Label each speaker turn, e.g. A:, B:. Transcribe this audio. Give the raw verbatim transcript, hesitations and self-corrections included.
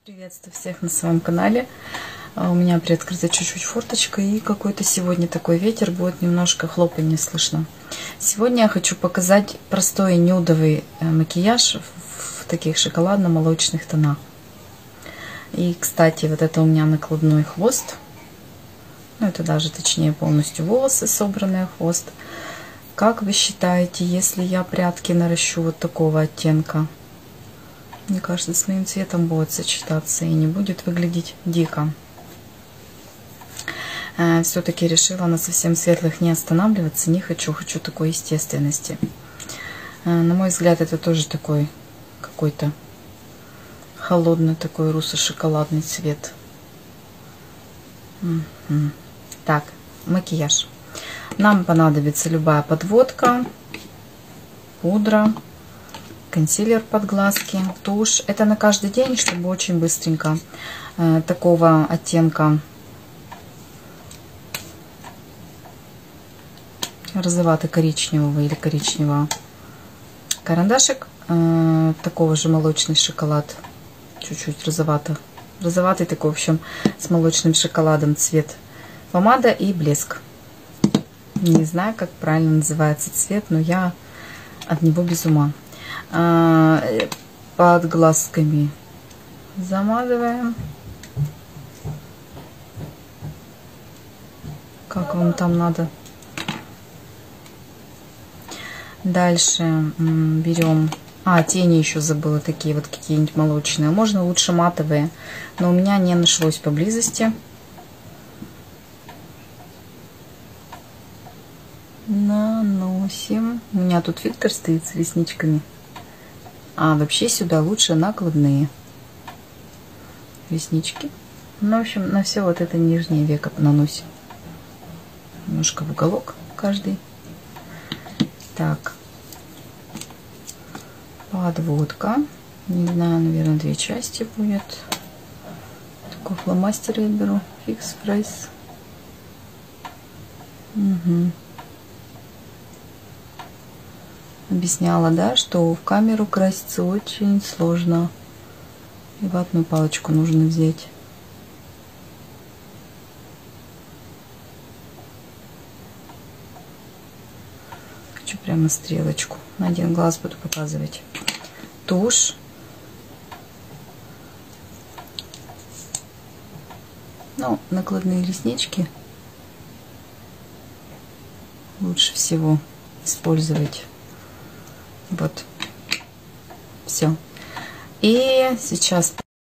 A: Приветствую всех на своем канале. У меня приоткрыта чуть-чуть форточка, и какой-то сегодня такой ветер, будет немножко хлопанье слышно. Сегодня я хочу показать простой нюдовый макияж в таких шоколадно-молочных тонах. И, кстати, вот это у меня накладной хвост. Ну, это даже точнее полностью волосы, собранные хвост. Как вы считаете, если я прядки наращу вот такого оттенка? Мне кажется, с моим цветом будет сочетаться и не будет выглядеть дико. Все-таки решила на совсем светлых не останавливаться. Не хочу, хочу такой естественности. На мой взгляд, это тоже такой какой-то холодный такой руссо-шоколадный цвет. Так, макияж. Нам понадобится любая подводка, пудра, консилер под глазки, тушь. Это на каждый день, чтобы очень быстренько. Э, такого оттенка розовато-коричневого или коричневого. Карандашик э, такого же молочный шоколад, чуть-чуть розовато. Розоватый такой, в общем, с молочным шоколадом цвет. Помада и блеск. Не знаю, как правильно называется цвет, но я от него без ума. Под глазками замазываем. Как вам там надо. Дальше берем... А, тени еще забыла, такие вот какие-нибудь молочные. Можно лучше матовые, но у меня не нашлось поблизости. Наносим. У меня тут фильтр стоит с ресничками. А вообще сюда лучше накладные реснички. Ну, в общем, на все вот это нижнее веко наносим. Немножко в уголок каждый. Так. Подводка. Не знаю, наверное, две части будет. Такой фломастер я беру. Fix Price. Угу. Объясняла, да, что в камеру краситься очень сложно. И ватную палочку нужно взять. Хочу прямо стрелочку. На один глаз буду показывать. Тушь. Ну, накладные реснички лучше всего использовать. Вот. Все. И сейчас